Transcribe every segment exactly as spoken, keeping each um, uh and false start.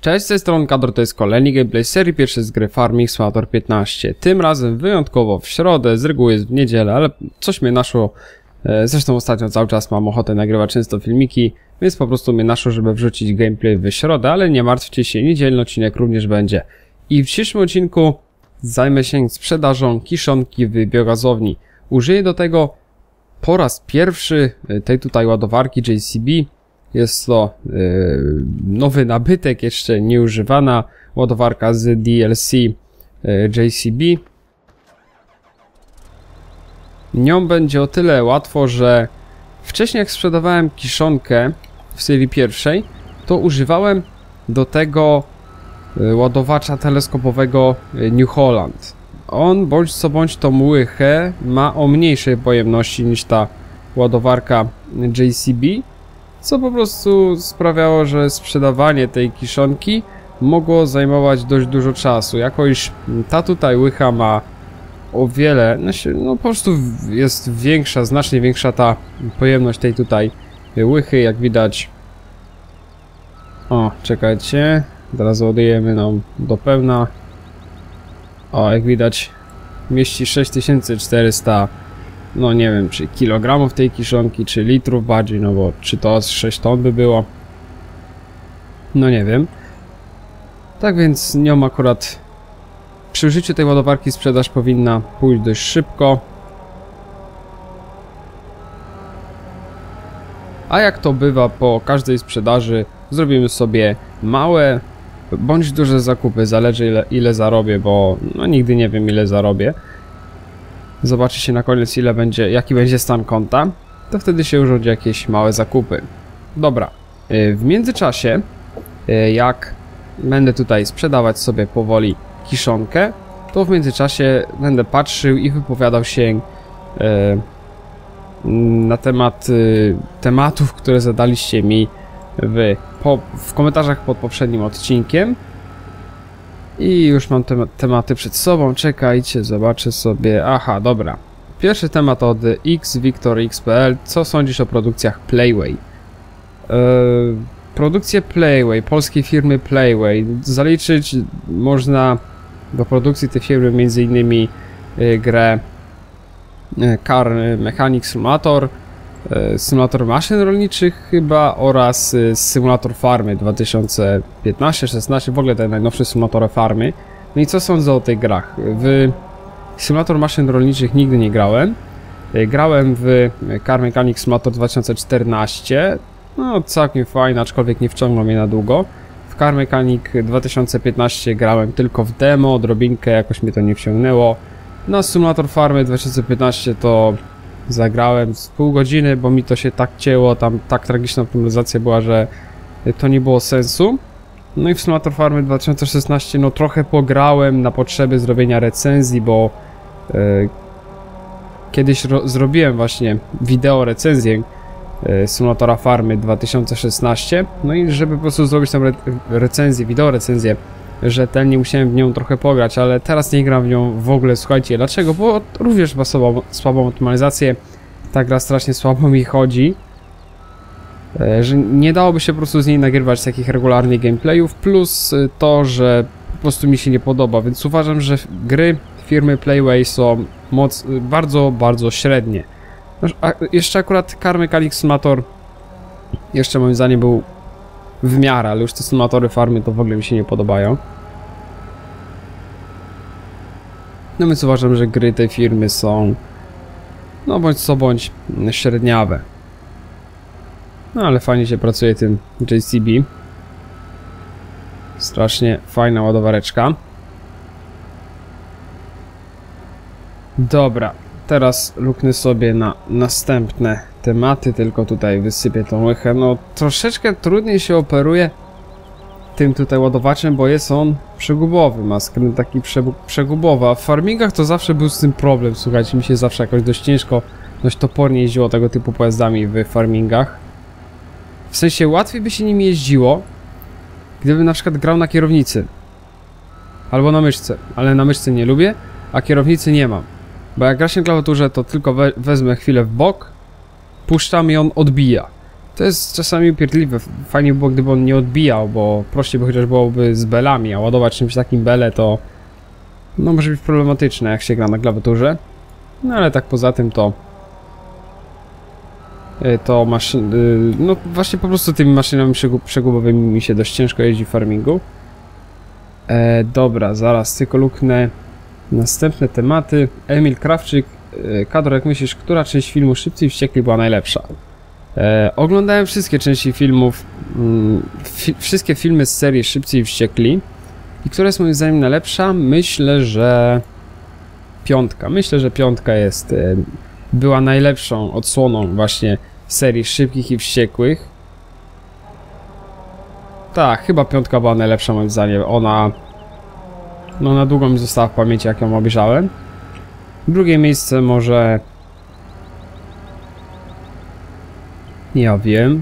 Cześć, z tej strony Kador, to jest kolejny gameplay z serii pierwszej z gry Farming Simulator piętnaście. Tym razem wyjątkowo w środę, z reguły jest w niedzielę, ale coś mnie naszło. Zresztą ostatnio cały czas mam ochotę nagrywać często filmiki, więc po prostu mnie naszło, żeby wrzucić gameplay w środę, ale nie martwcie się, niedzielny odcinek również będzie. I w dzisiejszym odcinku zajmę się sprzedażą kiszonki w biogazowni. Użyję do tego po raz pierwszy tej tutaj ładowarki J C B. Jest to yy, nowy nabytek, jeszcze nieużywana ładowarka z D L C yy, J C B. Nią będzie o tyle łatwo, że wcześniej jak sprzedawałem kiszonkę w serii pierwszej, to używałem do tego yy, ładowacza teleskopowego yy, New Holland. On bądź co bądź tą łychę ma o mniejszej pojemności niż ta ładowarka J C B. Co po prostu sprawiało, że sprzedawanie tej kiszonki mogło zajmować dość dużo czasu. Jakoś ta tutaj łycha ma o wiele, no po prostu jest większa, znacznie większa ta pojemność tej tutaj łychy, jak widać. O, czekajcie, teraz ładujemy nam do pełna. O, jak widać mieści sześć tysięcy czterysta, no nie wiem, czy kilogramów tej kiszonki, czy litrów bardziej, no bo czy to z sześć ton by było? No nie wiem. Tak więc nią akurat przy użyciu tej ładowarki sprzedaż powinna pójść dość szybko. A jak to bywa po każdej sprzedaży, zrobimy sobie małe bądź duże zakupy, zależy ile, ile zarobię, bo no nigdy nie wiem ile zarobię. Zobaczy się na koniec ile będzie, jaki będzie stan konta, to wtedy się urządzi jakieś małe zakupy. Dobra, w międzyczasie jak będę tutaj sprzedawać sobie powoli kiszonkę, to w międzyczasie będę patrzył i wypowiadał się na temat tematów, które zadaliście mi w, po, w komentarzach pod poprzednim odcinkiem. I już mam te tematy przed sobą, czekajcie, zobaczę sobie, aha, dobra. Pierwszy temat od X Victor X kropka P L, co sądzisz o produkcjach Playway? Yy, produkcje Playway, polskiej firmy Playway, zaliczyć można do produkcji tej firmy między innymi yy, grę yy, Car Mechanic Simulator, yy, Symulator maszyn rolniczych chyba oraz yy, Symulator farmy dwa tysiące piętnaście szesnaście, w ogóle te najnowsze symulatory farmy. No i co sądzę o tych grach? W Symulator maszyn rolniczych nigdy nie grałem. Yy, grałem w Car Mechanic Simulator dwa tysiące czternaście, no całkiem fajne, aczkolwiek nie wciągnął mnie na długo. W Car Mechanic dwa tysiące piętnaście grałem tylko w demo, odrobinkę, jakoś mnie to nie wciągnęło. Na Symulator farmy dwa tysiące piętnaście to zagrałem z pół godziny, bo mi to się tak cięło, tam tak tragiczna optymalizacja była, że to nie było sensu. No i w Symulator farmy dwa tysiące szesnaście no trochę pograłem na potrzeby zrobienia recenzji, bo yy, kiedyś zrobiłem właśnie wideo recenzję yy, Symulatora farmy dwa tysiące szesnaście, no i żeby po prostu zrobić tam re recenzję, wideo recenzję rzetelnie, musiałem w nią trochę pograć, ale teraz nie gram w nią w ogóle. Słuchajcie, dlaczego? Bo również ma słabą, słabą optymalizację, ta gra strasznie słabo mi chodzi, że nie dałoby się po prostu z niej nagrywać takich regularnych gameplayów, plus to, że po prostu mi się nie podoba, więc uważam, że gry firmy Playway są moc, bardzo, bardzo średnie. A jeszcze akurat Car Mechanic Simulator jeszcze moim zdaniem był w miarę, ale już te symulatory farmy to w ogóle mi się nie podobają. No więc uważam, że gry tej firmy są no bądź co bądź średniawe. No ale fajnie się pracuje tym J C B. Strasznie fajna ładowareczka. Dobra, teraz luknę sobie na następne tematy, tylko tutaj wysypię tą łychę. No troszeczkę trudniej się operuje tym tutaj ładowaczem, bo jest on przegubowy, ma skręt taki prze, przegubowy, a w farmingach to zawsze był z tym problem, słuchajcie, mi się zawsze jakoś dość ciężko, dość topornie jeździło tego typu pojazdami w farmingach. W sensie łatwiej by się nimi jeździło, gdybym na przykład grał na kierownicy albo na myszce, ale na myszce nie lubię, a kierownicy nie mam, bo jak gra się na klawiaturze, to tylko we, wezmę chwilę w bok, puszczam i on odbija. To jest czasami upierdliwe. Fajnie by było, gdyby on nie odbijał, bo prościej by chociaż byłoby z belami, a ładować czymś takim bele to no może być problematyczne, jak się gra na klawiaturze. No ale tak poza tym to to maszyn... no właśnie po prostu tymi maszynami przegubowymi mi się dość ciężko jeździ w farmingu. E, dobra, zaraz tylko luknę następne tematy. Emil Krawczyk. E, Kador, jak myślisz, która część filmu Szybcy i Wściekli była najlepsza? E, oglądałem wszystkie części filmów, mm, fi wszystkie filmy z serii Szybcy i Wściekli. I która jest moim zdaniem najlepsza? Myślę, że piątka. Myślę, że piątka jest e, była najlepszą odsłoną właśnie serii Szybkich i Wściekłych. Tak, chyba piątka była najlepsza moim zdaniem. Ona no na długo mi została w pamięci, jak ją obejrzałem. Drugie miejsce może... ja wiem.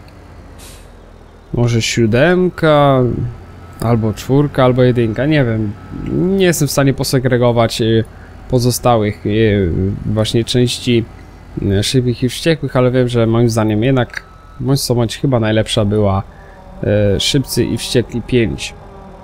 Może siódemka, albo czwórka, albo jedynka, nie wiem. Nie jestem w stanie posegregować pozostałych właśnie części Szybkich i Wściekłych, ale wiem, że moim zdaniem jednak bądź co bądź chyba najlepsza była Szybcy i Wściekli pięć.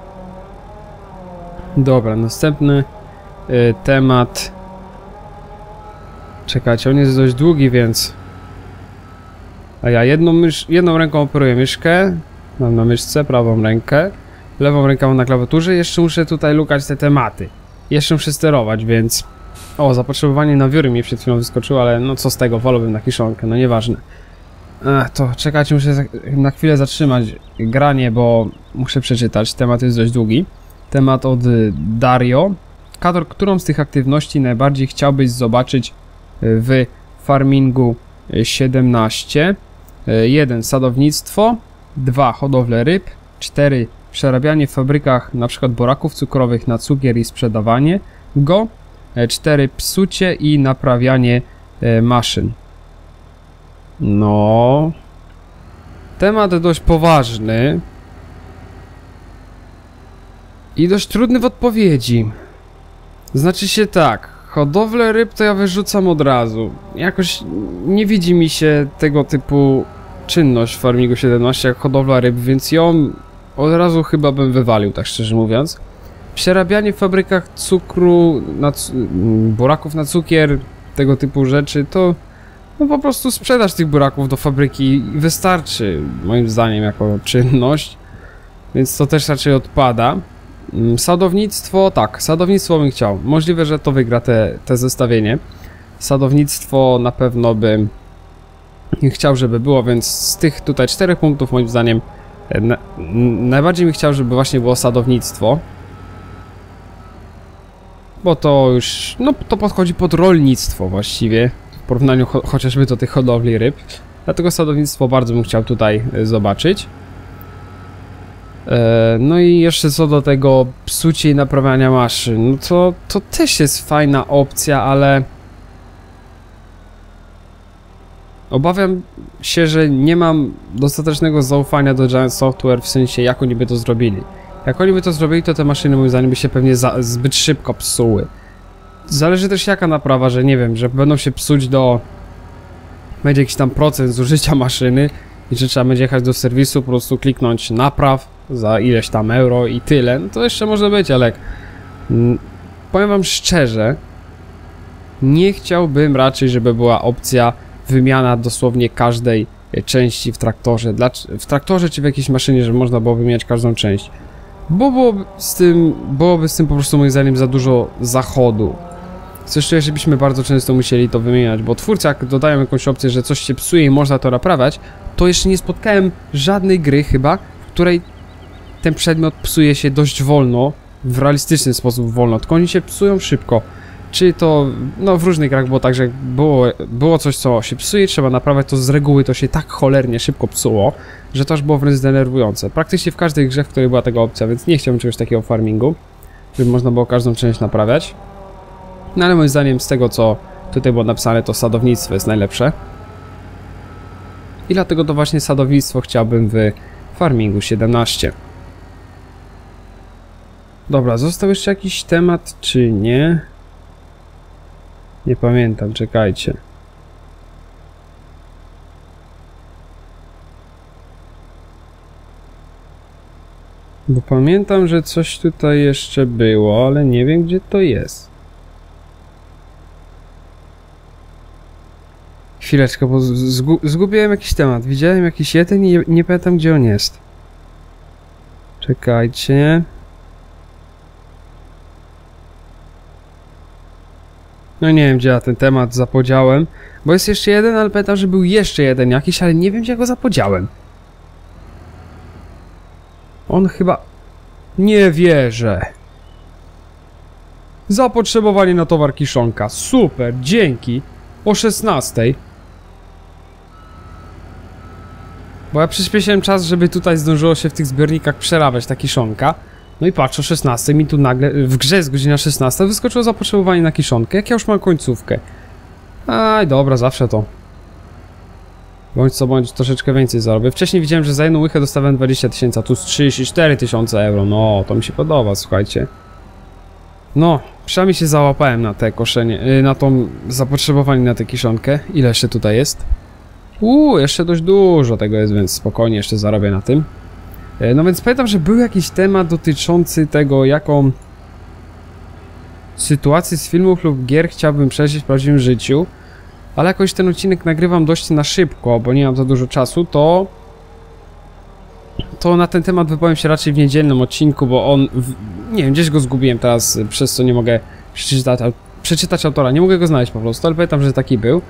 Dobra, następny temat. Czekajcie, on jest dość długi, więc... A ja jedną, mysz... jedną ręką operuję myszkę. Mam na myszce prawą rękę. Lewą ręką mam na klawiaturze. Jeszcze muszę tutaj lukać te tematy. Jeszcze muszę sterować, więc... O, zapotrzebowanie na wiory mi przed chwilą wyskoczyło, ale no co z tego, wolałbym na kiszonkę, no nieważne. Ech, to czekajcie, muszę na chwilę zatrzymać granie, bo muszę przeczytać. Temat jest dość długi. Temat od Dario. Kador, którą z tych aktywności najbardziej chciałbyś zobaczyć w farmingu siedemnaście? jeden. Sadownictwo. dwa. Hodowlę ryb. cztery. Przerabianie w fabrykach np. buraków cukrowych na cukier i sprzedawanie go. cztery. Psucie i naprawianie maszyn. No... Temat dość poważny. I dość trudny w odpowiedzi. Znaczy się tak, hodowlę ryb to ja wyrzucam od razu. Jakoś nie widzi mi się tego typu czynność w farmingu siedemnaście jak hodowla ryb, więc ją od razu chyba bym wywalił, tak szczerze mówiąc. Przerabianie w fabrykach cukru, na buraków na cukier, tego typu rzeczy, to no po prostu sprzedaż tych buraków do fabryki i wystarczy, moim zdaniem, jako czynność. Więc to też raczej odpada. Sadownictwo, tak, sadownictwo bym chciał. Możliwe, że to wygra te, te zestawienie. Sadownictwo na pewno bym chciał, żeby było, więc z tych tutaj czterech punktów moim zdaniem na, najbardziej bym chciał, żeby właśnie było sadownictwo. Bo to już, no to podchodzi pod rolnictwo właściwie, w porównaniu cho chociażby do tych hodowli ryb. Dlatego sadownictwo bardzo bym chciał tutaj zobaczyć. No i jeszcze co do tego psucia i naprawiania maszyn, no to, to też jest fajna opcja, ale obawiam się, że nie mam dostatecznego zaufania do Giant Software, w sensie jak oni by to zrobili. Jak oni by to zrobili, to te maszyny moim zdaniem by się pewnie za, zbyt szybko psuły. Zależy też jaka naprawa, że nie wiem, że będą się psuć do... będzie jakiś tam procent zużycia maszyny i że trzeba będzie jechać do serwisu, po prostu kliknąć napraw za ileś tam euro i tyle, no to jeszcze może być, ale mm, powiem wam szczerze, nie chciałbym raczej, żeby była opcja wymiana dosłownie każdej części w traktorze, Dla, w traktorze czy w jakiejś maszynie, żeby można było wymieniać każdą część, bo byłoby z tym, byłoby z tym po prostu moim zdaniem za dużo zachodu. Zresztą, żebyśmy bardzo często musieli to wymieniać, bo twórcy jak dodają jakąś opcję, że coś się psuje i można to naprawiać, to jeszcze nie spotkałem żadnej gry chyba, w której ten przedmiot psuje się dość wolno, w realistyczny sposób wolno, tylko oni się psują szybko. Czy to, no w różnych grach było tak, że było, było coś, co się psuje, trzeba naprawiać, to z reguły to się tak cholernie szybko psuło, że to aż było wręcz denerwujące. Praktycznie w każdej grze, w której była taka opcja, więc nie chciałbym czegoś takiego w farmingu, żeby można było każdą część naprawiać. No ale moim zdaniem z tego, co tutaj było napisane, to sadownictwo jest najlepsze. I dlatego to właśnie sadownictwo chciałbym w farmingu siedemnaście. Dobra, został jeszcze jakiś temat, czy nie? Nie pamiętam, czekajcie. Bo pamiętam, że coś tutaj jeszcze było, ale nie wiem, gdzie to jest. Chwileczkę, bo zgu zgubiłem jakiś temat. Widziałem jakiś jeden i nie pamiętam, gdzie on jest. Czekajcie. No nie wiem, gdzie ja ten temat zapodziałem. Bo jest jeszcze jeden, ale pamiętam, że był jeszcze jeden jakiś, ale nie wiem, gdzie go zapodziałem. On chyba... Nie wierzę. Zapotrzebowanie na towar kiszonka. Super, dzięki. O szesnastej. Bo ja przyspieszyłem czas, żeby tutaj zdążyło się w tych zbiornikach przerabiać ta kiszonka. No i patrz, o szesnastej mi tu nagle, w grze jest godzina szesnasta, wyskoczyło zapotrzebowanie na kiszonkę, jak ja już mam końcówkę. Aj, dobra, zawsze to. Bądź co bądź, troszeczkę więcej zarobię. Wcześniej widziałem, że za jedną łychę dostawałem dwadzieścia tysięcy, a tu z trzydzieści cztery tysiące euro. No, to mi się podoba, słuchajcie. No, przynajmniej się załapałem na te koszenie, na tą zapotrzebowanie na tę kiszonkę. Ile jeszcze tutaj jest? Uuu, jeszcze dość dużo tego jest, więc spokojnie jeszcze zarobię na tym. No więc pamiętam, że był jakiś temat dotyczący tego, jaką sytuację z filmów lub gier chciałbym przeżyć w prawdziwym życiu. Ale jakoś ten odcinek nagrywam dość na szybko, bo nie mam za dużo czasu, to... To na ten temat wypowiem się raczej w niedzielnym odcinku, bo on... W... Nie wiem, gdzieś go zgubiłem teraz, przez co nie mogę przeczytać, przeczytać autora. Nie mogę go znaleźć po prostu, ale pamiętam, że taki był.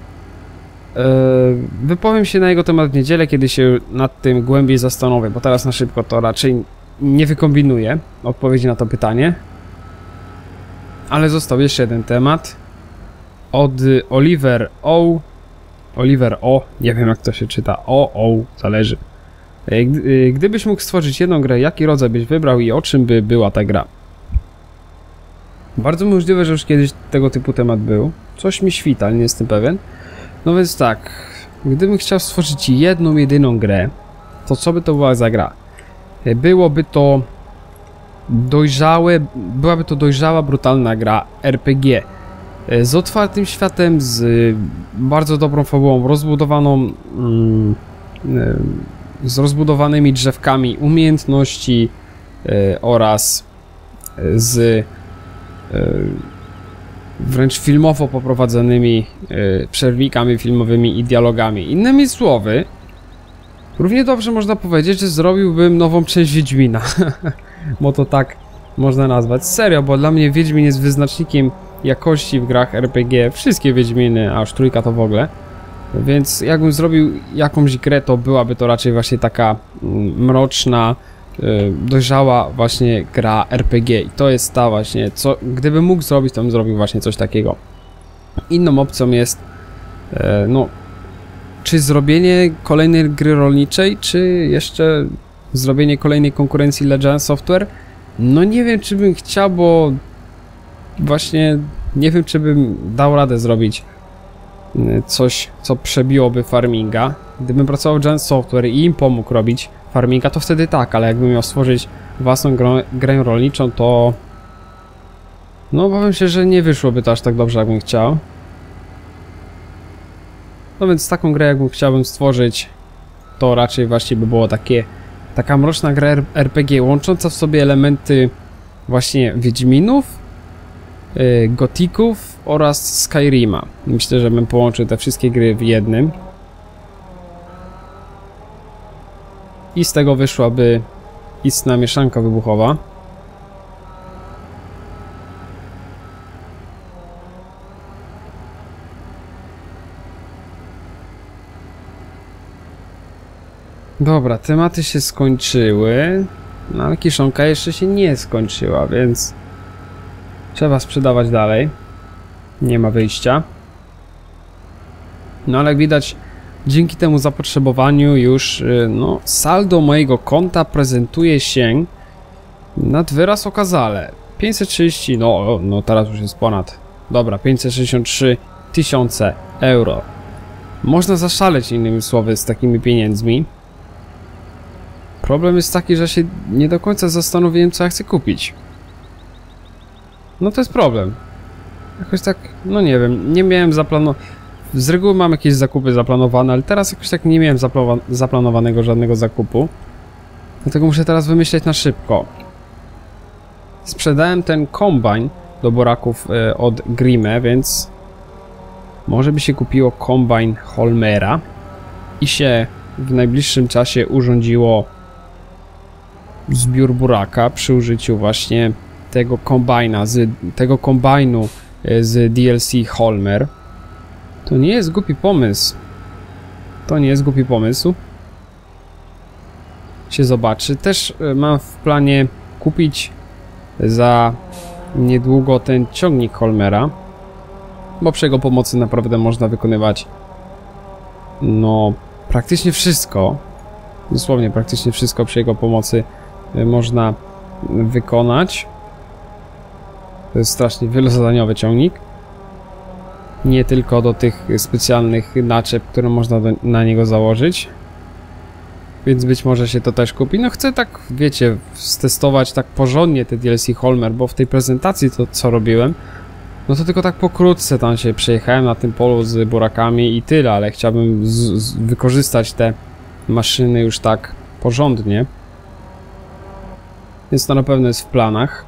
Wypowiem się na jego temat w niedzielę, kiedy się nad tym głębiej zastanowię, bo teraz na szybko to raczej nie wykombinuję odpowiedzi na to pytanie. Ale został jeszcze jeden temat od Oliver O. Oliver O. Nie wiem, jak to się czyta. O, O, zależy. Gdybyś mógł stworzyć jedną grę, jaki rodzaj byś wybrał i o czym by była ta gra? Bardzo możliwe, że już kiedyś tego typu temat był. Coś mi świta, ale nie jestem pewien. No więc tak, gdybym chciał stworzyć jedną, jedyną grę, to co by to była za gra? Byłoby to dojrzałe, byłaby to dojrzała, brutalna gra R P G z otwartym światem, z bardzo dobrą fabułą, rozbudowaną, z rozbudowanymi drzewkami umiejętności oraz z wręcz filmowo poprowadzonymi yy, przerwnikami filmowymi i dialogami. Innymi słowy, równie dobrze można powiedzieć, że zrobiłbym nową część Wiedźmina. Bo to tak można nazwać. Serio, bo dla mnie Wiedźmin jest wyznacznikiem jakości w grach R P G. Wszystkie Wiedźminy, a już trójka to w ogóle. Więc jakbym zrobił jakąś grę, to byłaby to raczej właśnie taka mm, mroczna, dojrzała właśnie gra R P G i to jest ta właśnie, co gdybym mógł zrobić, to bym zrobił właśnie coś takiego. Inną opcją jest e, no czy zrobienie kolejnej gry rolniczej, czy jeszcze zrobienie kolejnej konkurencji dla Giant Software. No nie wiem, czy bym chciał, bo właśnie nie wiem, czy bym dał radę zrobić coś, co przebiłoby farminga. Gdybym pracował w Giant Software i im pomógł robić farminga, to wtedy tak, ale jakbym miał stworzyć własną grę, grę rolniczą, to no obawiam się, że nie wyszłoby to aż tak dobrze, jakbym chciał. No więc taką grę, jakbym chciałbym stworzyć, to raczej właśnie by było takie taka mroczna gra R P G, łącząca w sobie elementy właśnie Wiedźminów, yy, Gothików oraz Skyrima. Myślę, że bym połączył te wszystkie gry w jednym. I z tego wyszłaby istna mieszanka wybuchowa. Dobra, tematy się skończyły, no ale kiszonka jeszcze się nie skończyła, więc trzeba sprzedawać dalej. Nie ma wyjścia. No ale jak widać, dzięki temu zapotrzebowaniu już no, saldo mojego konta prezentuje się nad wyraz okazale. pięćset trzydzieści, no, no teraz już jest ponad, dobra, pięćset sześćdziesiąt trzy tysiące euro. Można zaszaleć, innymi słowy, z takimi pieniędzmi. Problem jest taki, że się nie do końca zastanowiłem, co ja chcę kupić. No to jest problem. Jakoś tak, no nie wiem, nie miałem zaplanowanego. Z reguły mam jakieś zakupy zaplanowane, ale teraz jakoś tak nie miałem zaplanowanego żadnego zakupu. Dlatego muszę teraz wymyśleć na szybko. Sprzedałem ten kombajn do buraków y, od Grimme, więc może by się kupiło kombajn Holmera i się w najbliższym czasie urządziło zbiór buraka przy użyciu właśnie tego kombajna, z, tego kombajnu z D L C Holmer. To nie jest głupi pomysł. To nie jest głupi pomysł. Się zobaczy. Też mam w planie kupić za niedługo ten ciągnik Holmera, bo przy jego pomocy naprawdę można wykonywać no praktycznie wszystko. Dosłownie praktycznie wszystko przy jego pomocy można wykonać. To jest strasznie wielozadaniowy ciągnik. Nie tylko do tych specjalnych naczep, które można do, na niego założyć. Więc być może się to też kupi. No chcę tak, wiecie, stestować tak porządnie te D L C Holmer, bo w tej prezentacji to co robiłem, no to tylko tak pokrótce tam się przejechałem na tym polu z burakami i tyle, ale chciałbym z, z, wykorzystać te maszyny już tak porządnie. Więc to na pewno jest w planach.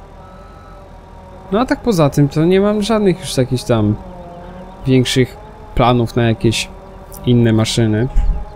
No a tak poza tym to nie mam żadnych już jakichś tam większych planów na jakieś inne maszyny.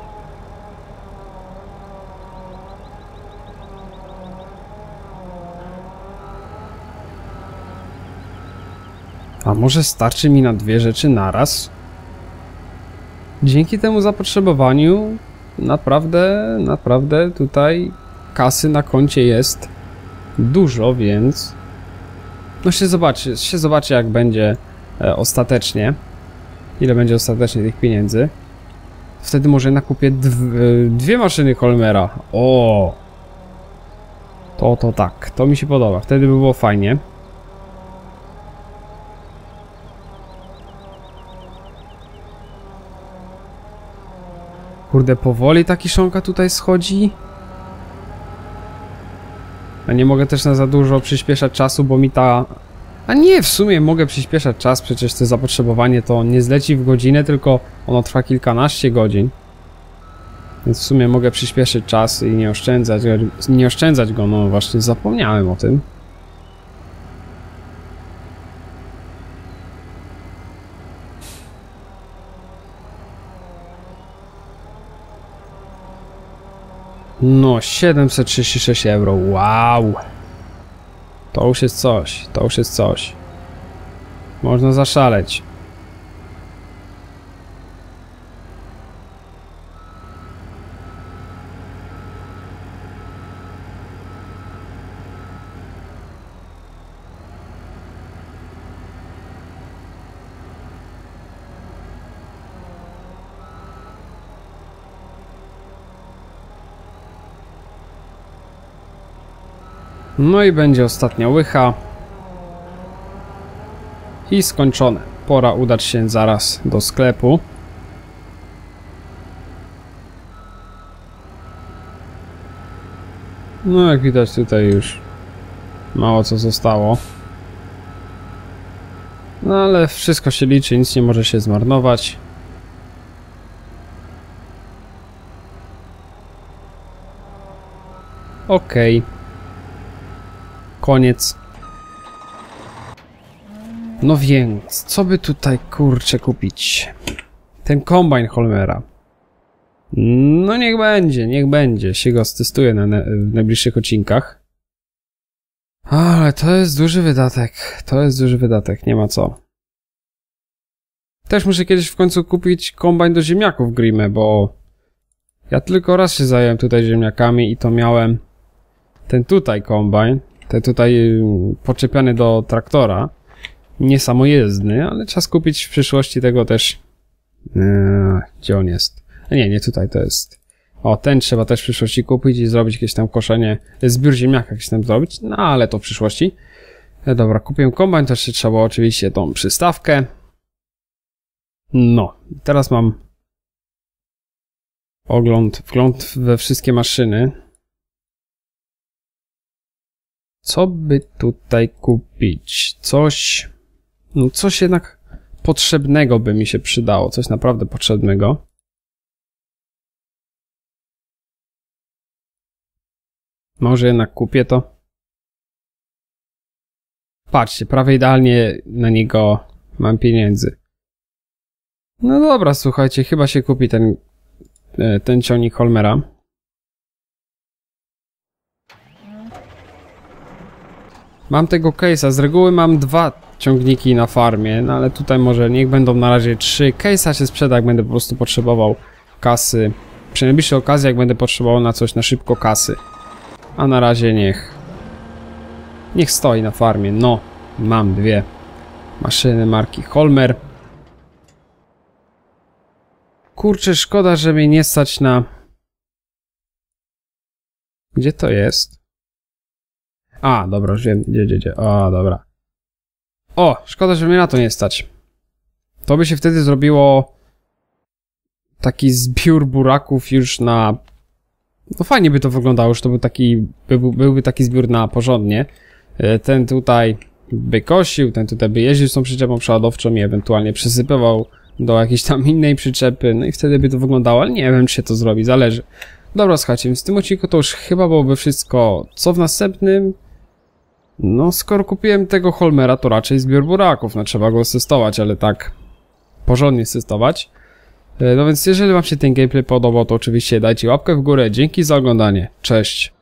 A może starczy mi na dwie rzeczy naraz? Dzięki temu zapotrzebowaniu naprawdę, naprawdę tutaj kasy na koncie jest dużo, więc no się zobaczy, się zobaczy jak będzie e, ostatecznie, ile będzie ostatecznie tych pieniędzy. Wtedy może nakupię dwie maszyny Holmera. O, to to tak, to mi się podoba, wtedy by było fajnie. Kurde, powoli ta kiszonka tutaj schodzi. A nie mogę też na za dużo przyspieszać czasu, bo mi ta... A nie, w sumie mogę przyspieszać czas, przecież to zapotrzebowanie to nie zleci w godzinę, tylko ono trwa kilkanaście godzin. Więc w sumie mogę przyspieszyć czas i nie oszczędzać, nie oszczędzać go, no właśnie zapomniałem o tym. No, siedemset trzydzieści sześć euro, wow! To już jest coś, to już jest coś. Można zaszaleć. No i będzie ostatnia łycha. I skończone. Pora udać się zaraz do sklepu. No jak widać tutaj już mało co zostało. No ale wszystko się liczy, nic nie może się zmarnować. Okej. Okay. Koniec. No więc, co by tutaj kurczę kupić? Ten kombajn Holmera. No niech będzie, niech będzie. Się go stestuję na ne w najbliższych odcinkach. Ale to jest duży wydatek. To jest duży wydatek, nie ma co. Też muszę kiedyś w końcu kupić kombajn do ziemniaków Grimme, bo ja tylko raz się zająłem tutaj ziemniakami i to miałem ten tutaj kombajn. Ten tutaj podczepiany do traktora. Nie samojezdny, ale trzeba skupić w przyszłości tego też. Eee, gdzie on jest? Nie, nie tutaj, to jest. O, ten trzeba też w przyszłości kupić i zrobić jakieś tam koszenie, zbiór ziemniaka jakieś tam zrobić, no ale to w przyszłości. E, dobra, kupiłem kombajn, to jeszcze trzeba oczywiście tą przystawkę. No, teraz mam ogląd, wgląd we wszystkie maszyny. Co by tutaj kupić? Coś... No coś jednak potrzebnego by mi się przydało. Coś naprawdę potrzebnego. Może jednak kupię to. Patrzcie, prawie idealnie na niego mam pieniędzy. No dobra, słuchajcie, chyba się kupi ten, ten ciągnik Holmera. Mam tego case'a, z reguły mam dwa ciągniki na farmie, no ale tutaj może niech będą na razie trzy. Case'a się sprzeda, jak będę po prostu potrzebował kasy. Przy najbliższej okazji, jak będę potrzebował na coś na szybko kasy. A na razie niech... Niech stoi na farmie. No, mam dwie maszyny marki Holmer. Kurczę, szkoda, że mnie nie stać na... Gdzie to jest? A, dobra, już wiem, gdzie, gdzie, gdzie. O, dobra. O, szkoda, że mnie na to nie stać. To by się wtedy zrobiło taki zbiór buraków już na... No fajnie by to wyglądało, że to był taki, by, byłby taki zbiór na porządnie. Ten tutaj by kosił, ten tutaj by jeździł z tą przyczepą przeładowczą i ewentualnie przysypywał do jakiejś tam innej przyczepy, no i wtedy by to wyglądało, ale nie wiem, czy się to zrobi, zależy. Dobra, słuchajcie, więc w tym odcinku to już chyba byłoby wszystko. Co w następnym? No, skoro kupiłem tego Holmera, to raczej zbiór buraków, no trzeba go testować, ale tak porządnie testować. No więc jeżeli wam się ten gameplay podobał, to oczywiście dajcie łapkę w górę, dzięki za oglądanie, cześć!